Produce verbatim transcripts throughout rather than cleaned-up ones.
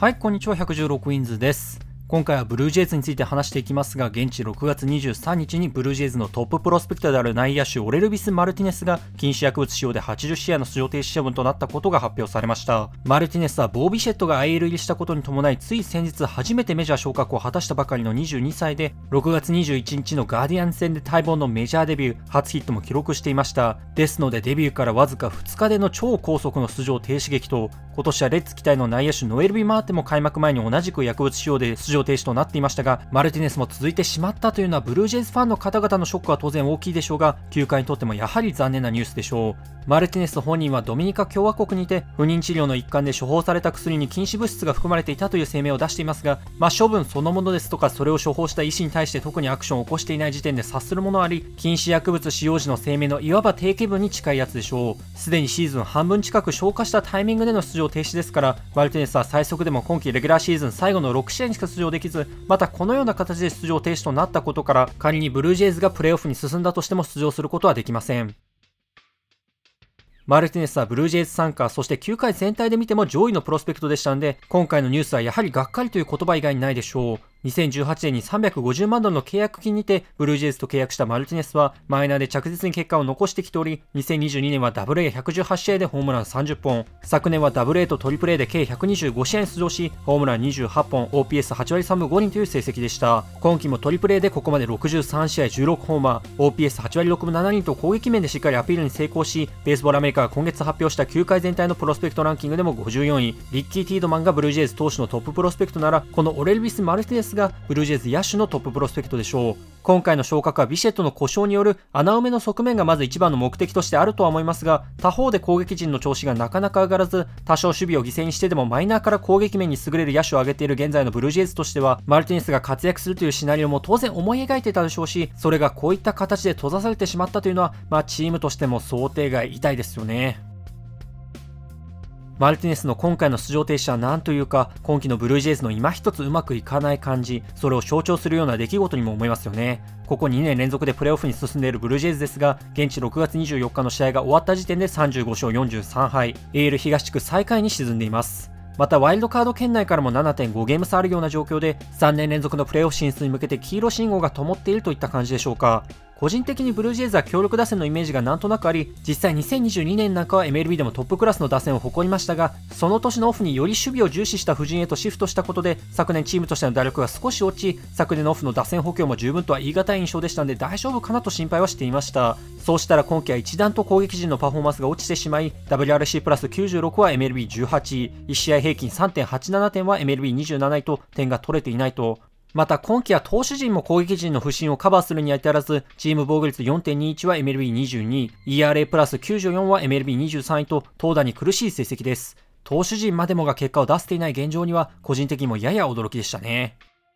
はい、こんにちは。ひゃくじゅうろくウィンズです。今回はブルージェイズについて話していきますが、現地ろくがつにじゅうさんにちにブルージェイズのトッププロスペクトである内野手オレルビス・マルティネスが禁止薬物使用ではちじゅうしあいの出場停止処分となったことが発表されました。マルティネスはボー・ビシェットが アイエル 入りしたことに伴い、つい先日初めてメジャー昇格を果たしたばかりのにじゅうにさいで、ろくがつにじゅういちにちのガーディアンズ戦で待望のメジャーデビュー、初ヒットも記録していました。ですのでデビューからわずかふつかでの超高速の出場停止劇と、今年はレッツ期待の内野手ノエル・ビマーテも開幕前に同じく薬物使用で出場停止となっていましたが、マルティネスも続いてしまったというのはブルージェイズファンの方々のショックは当然大きいでしょうが、球界にとってもやはり残念なニュースでしょう。マルティネス本人はドミニカ共和国にて不妊治療の一環で処方された薬に禁止物質が含まれていたという声明を出していますが、まあ処分そのものですとか、それを処方した医師に対して特にアクションを起こしていない時点で察するものあり、禁止薬物使用時の声明のいわば定型文に近いやつでしょう。すでにシーズン半分近く消化したタイミングでの出場停止ですから、マルティネスは最速でも今季レギュラーシーズン最後のろくしあいにしか出場できず、またこのような形で出場停止となったことから、仮にブルージェイズがプレーオフに進んだとしても出場することはできません。マルティネスはブルージェイズ参加、そして球界全体で見ても上位のプロスペクトでしたんで、今回のニュースはやはりがっかりという言葉以外にないでしょう。にせんじゅうはちねんにさんびゃくごじゅうまんドルの契約金にてブルージェイズと契約したマルティネスはマイナーで着実に結果を残してきており、にせんにじゅうにねんは ダブルエーひゃくじゅうはち 試合でホームランさんじゅっぽん、昨年は ダブルエー とトリプルエーで計ひゃくにじゅうごしあいに出場し、ホームランにじゅうはっぽん、オーピーエスはちわりさんぶごりんという成績でした。今季もトリプルエーでここまでろくじゅうさんしあいじゅうろくホーマー、オーピーエスはちわりろくぶななりんと攻撃面でしっかりアピールに成功し、ベースボールアメリカが今月発表した球界全体のプロスペクトランキングでもごじゅうよんい、リッキー・ティードマンがブルージェイズ投手のトッププロスペクトなら、このオレルビス・マルティネスがブルージェイズ野手のトッププロスペクトでしょう。今回の昇格はビシェットの故障による穴埋めの側面がまず一番の目的としてあるとは思いますが、他方で攻撃陣の調子がなかなか上がらず、多少守備を犠牲にしてでもマイナーから攻撃面に優れる野手を挙げている現在のブルージェイズとしては、マルティネスが活躍するというシナリオも当然思い描いていたでしょうし、それがこういった形で閉ざされてしまったというのは、まあチームとしても想定外痛いですよね。マルティネスの今回の出場停止はなんというか、今季のブルージェイズの今一つうまくいかない感じ、それを象徴するような出来事にも思いますよね。ここにねんれんぞくでプレーオフに進んでいるブルージェイズですが、現地ろくがつにじゅうよっかの試合が終わった時点でさんじゅうごしょうよんじゅうさんはい、エーエル 東地区最下位に沈んでいます。またワイルドカード圏内からも ななてんご ゲーム差あるような状況で、さんねんれんぞくのプレーオフ進出に向けて黄色信号が灯っているといった感じでしょうか。個人的にブルージェイズは強力打線のイメージがなんとなくあり、実際にせんにじゅうにねんなんかは エムエルビー でもトップクラスの打線を誇りましたが、その年のオフにより守備を重視した布陣へとシフトしたことで、昨年チームとしての打力が少し落ち、昨年のオフの打線補強も十分とは言い難い印象でしたので、大丈夫かなと心配はしていました。そうしたら今季は一段と攻撃陣のパフォーマンスが落ちてしまい、 ダブリューアールシー プラスきゅうじゅうろくは エムエルビーじゅうはちい、いち試合平均 さんてんはちななてんは エムエルビーにじゅうなないと点が取れていないと。また今季は投手陣も攻撃陣の不振をカバーするにあたらず、チーム防御率 よんてんにいち は エムエルビーにじゅうにい、イーアールエー プラスきゅうじゅうよんは エムエルビーにじゅうさんいと投打に苦しい成績です。投手陣までもが結果を出せていない現状には個人的にもやや驚きでしたね。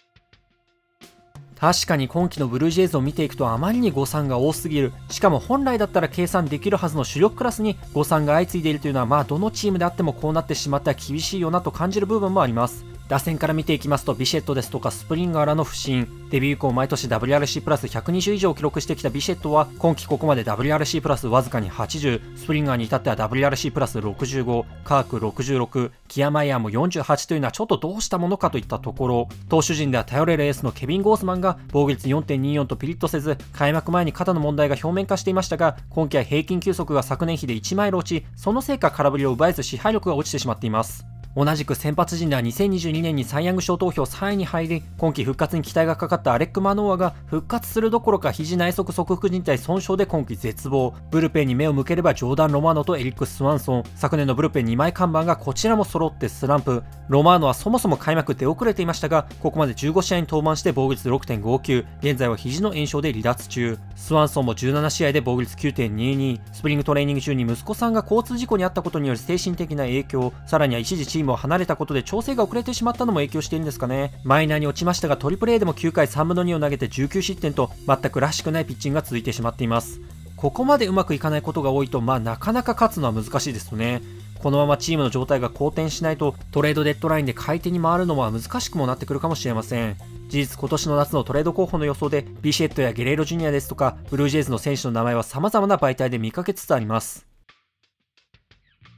確かに今季のブルージェイズを見ていくとあまりに誤算が多すぎる。しかも本来だったら計算できるはずの主力クラスに誤算が相次いでいるというのは、まあどのチームであってもこうなってしまったら厳しいよなと感じる部分もあります。打線から見ていきますと、ビシェットですとかスプリンガーらの不振、デビュー以降毎年 ダブリューアールシー プラスひゃくにじゅう以上記録してきたビシェットは今季ここまで ダブリューアールシー プラスわずかにはちじゅう、スプリンガーに至っては ダブリューアールシー プラスろくじゅうご、カークろくじゅうろく、キアマイヤーもよんじゅうはちというのはちょっとどうしたものかといったところ、投手陣では頼れるエースのケビン・ゴースマンが防御率 よんてんにじゅうよん とピリッとせず、開幕前に肩の問題が表面化していましたが、今季は平均球速が昨年比でいちマイル落ち、そのせいか空振りを奪えず支配力が落ちてしまっています。同じく先発陣ではにせんにじゅうにねんにサイ・ヤング賞投票さんいに入り、今季復活に期待がかかったアレック・マノーアが復活するどころか肘内側側副靭帯損傷で今季絶望。ブルペンに目を向ければジョーダン・ロマーノとエリック・スワンソン、昨年のブルペンにまい看板がこちらも揃ってスランプ。ロマーノはそもそも開幕出遅れていましたが、ここまでじゅうごしあいに登板して防御率 ろくてんごきゅう、現在は肘の炎症で離脱中。スワンソンもじゅうななしあいで防御率 きゅうてんにじゅうに、スプリングトレーニング中に息子さんが交通事故に遭ったことによる精神的な影響、さらには一時チームを離れたことで調整が遅れてしまったのも影響しているんですかね。マイナーに落ちましたがトリプル A でもきゅうかいさんぶんのにを投げてじゅうきゅうしってんと全くらしくないピッチングが続いてしまっています。ここまでうまくいかないことが多いと、まあなかなか勝つのは難しいですよね。このままチームの状態が好転しないとトレードデッドラインで買い手に回るのは難しくもなってくるかもしれません。事実今年の夏のトレード候補の予想でビシェットやゲレーロジュニアですとかブルージェイズの選手の名前は様々な媒体で見かけつつあります。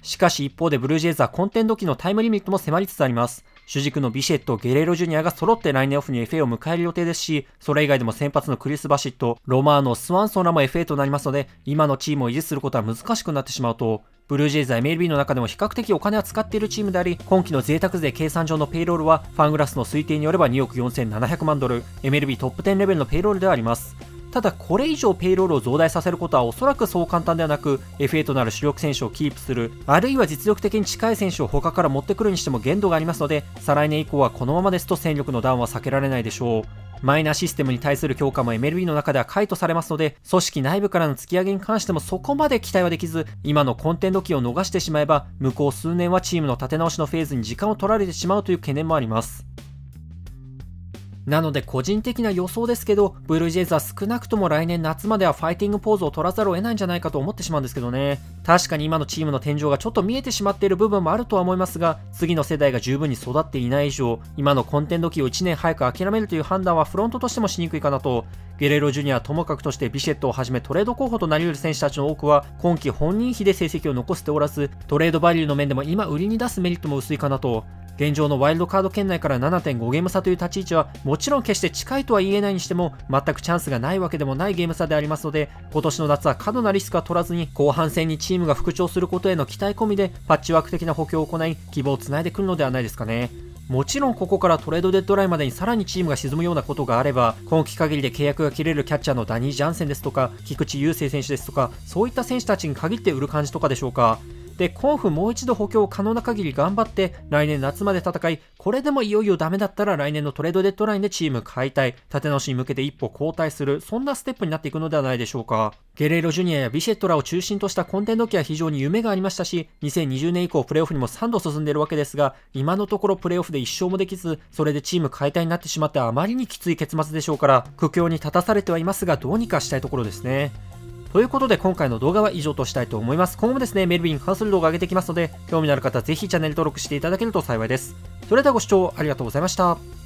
しかし一方でブルージェイズはコンテンド期のタイムリミットも迫りつつあります。主軸のビシェット、ゲレーロジュニアが揃って来年オフに エフエー を迎える予定ですし、それ以外でも先発のクリス・バシット、ロマーノ、スワンソンらも エフエー となりますので、今のチームを維持することは難しくなってしまうと、ブルージェイズは エムエルビー の中でも比較的お金は使っているチームであり、今期の贅沢税計算上のペイロールはファングラスの推定によればにおくよんせんななひゃくまんドル、エムエルビー トップじゅうレベルのペイロールではあります。ただこれ以上ペイロールを増大させることはおそらくそう簡単ではなく、 エフエー となる主力選手をキープする、あるいは実力的に近い選手を他から持ってくるにしても限度がありますので、再来年以降はこのままですと戦力のダウンは避けられないでしょう。マイナーシステムに対する強化も エムエルビー の中では解除されますので、組織内部からの突き上げに関してもそこまで期待はできず、今のコンテンド期を逃してしまえば向こう数年はチームの立て直しのフェーズに時間を取られてしまうという懸念もあります。なので個人的な予想ですけど、ブルージェイズは少なくとも来年夏まではファイティングポーズを取らざるを得ないんじゃないかと思ってしまうんですけどね。確かに今のチームの天井がちょっと見えてしまっている部分もあるとは思いますが、次の世代が十分に育っていない以上、今のコンテンド期をいちねん早く諦めるという判断はフロントとしてもしにくいかなと。ゲレーロジュニアはともかくとしてビシェットをはじめトレード候補となり得る選手たちの多くは今季本人比で成績を残しておらず、トレードバリューの面でも今売りに出すメリットも薄いかなと。現状のワイルドカード圏内から ななてんご ゲーム差という立ち位置はもちろん決して近いとは言えないにしても全くチャンスがないわけでもないゲーム差でありますので、今年の夏は過度なリスクは取らずに後半戦にチームが復調することへの期待込みでパッチワーク的な補強を行い希望をつないでくるのではないですかね。もちろんここからトレードデッドラインまでにさらにチームが沈むようなことがあれば、今季限りで契約が切れるキャッチャーのダニー・ジャンセンですとか菊池雄星選手ですとか、そういった選手たちに限って売る感じとかでしょうか。で、今季もう一度補強可能な限り頑張って来年夏まで戦い、これでもいよいよダメだったら来年のトレードデッドラインでチーム解体、立て直しに向けて一歩後退する、そんなステップになっていくのではないでしょうか。ゲレーロジュニアやビシェットらを中心としたコンテンド期は非常に夢がありましたし、にせんにじゅうねん以降プレーオフにもさんど進んでいるわけですが、今のところプレーオフでいっ勝もできず、それでチーム解体になってしまってあまりにきつい結末でしょうから、苦境に立たされてはいますがどうにかしたいところですね。ということで今回の動画は以上としたいと思います。今後もですね、メルビーに関する動画を上げていきますので、興味のある方はぜひチャンネル登録していただけると幸いです。それではご視聴ありがとうございました。